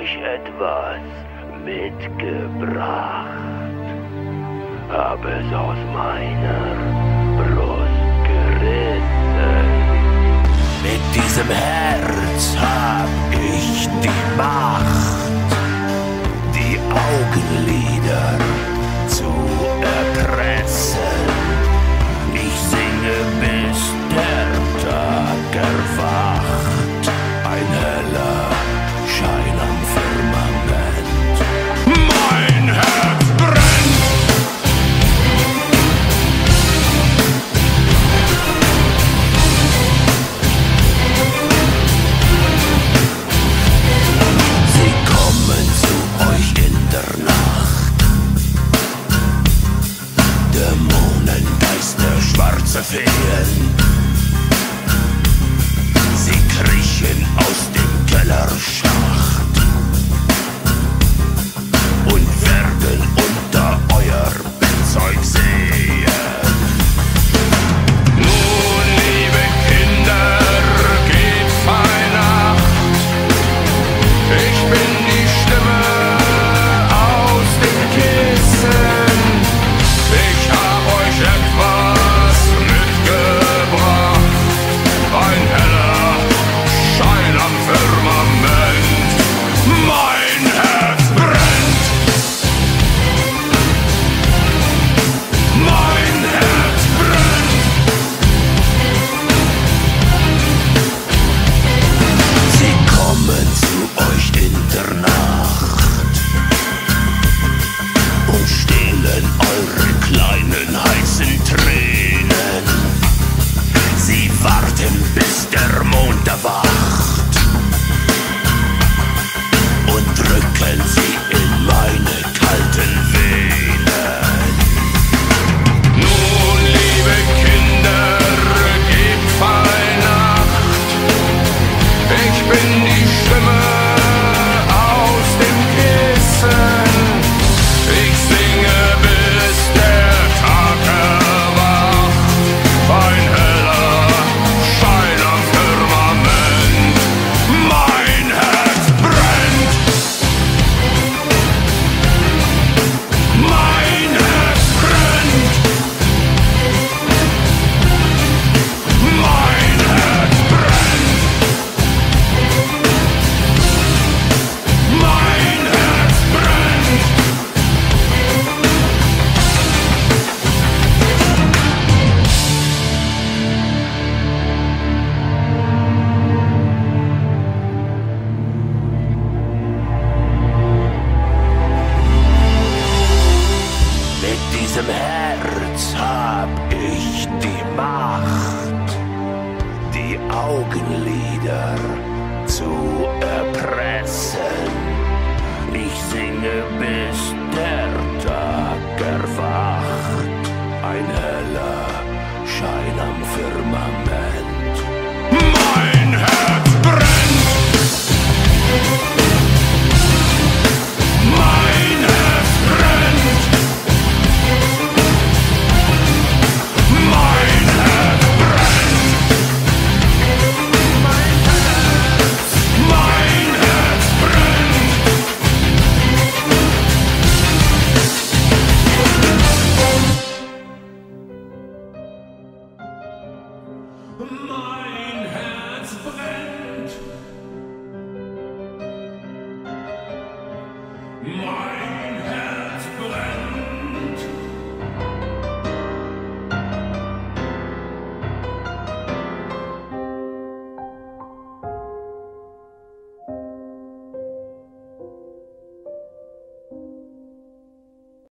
euch etwas mitgebracht. Hab es aus meiner Brust gerissen. Mit diesem Herz hab ich die Macht, die Augenlider zu erpressen. Ich singe, bis der Tag erwacht. Ein heller Schein am Firmament. Mein Herz brennt! Sie kommen zu euch in der Nacht. Dämonen, Geister, schwarze Feen. Sie kriechen aus dem Kellerschacht und werden unter euer Bettzeug sehen. Nun, liebe Kinder, geht fein Nacht. Ich bin die Stimme aus dem Kissen. Ich hab euch etwas mitgebracht. Ein heller Schein am Firmament. Mein Herz brennt. Mein Herz brennt. Sie kommen zu euch in der Nacht und stehlen eure kleinen heißen Tränen. Sie warten, bis der Mond erwacht und drücken sie in meine kalten Venen. Nun, liebe Kinder, gebt fein Nacht. Ich bin die Stimme aus dem Kissen. Ich singe, bis der Tag erwacht. Ein heller Schein am Firmament. Mein Herz brennt. Mein Herz brennt. Mein Herz brennt. Mein Herz brennt. Mit diesem Herz hab ich die Macht, die Augenlider zu erpressen. Ich singe, bis der Tag erwacht. Ein heller Schein am Firmament. Mein Herz brennt! Mein Herz brennt! Mein Herz brennt! Mein Herz brennt! Mein Herz brennt!